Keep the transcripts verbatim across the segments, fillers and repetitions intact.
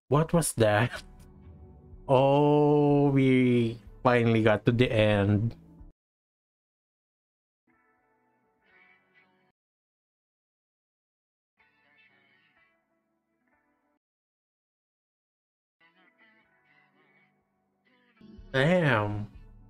What was that? Oh, we finally got to the end. Damn.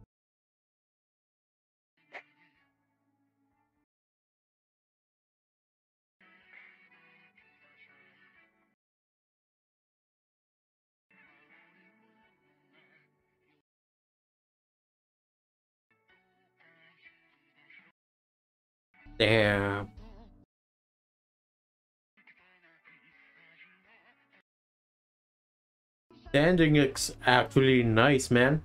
Damn. The ending is actually nice, man.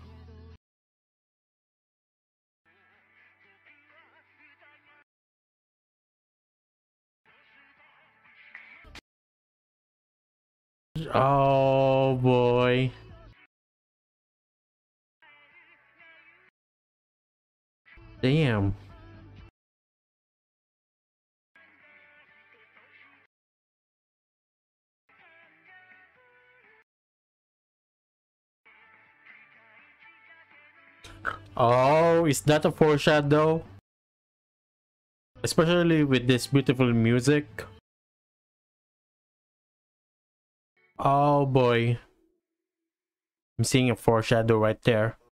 Oh boy. Damn. Oh, is that a foreshadow? Especially with this beautiful music. Oh boy. I'm seeing a foreshadow right there.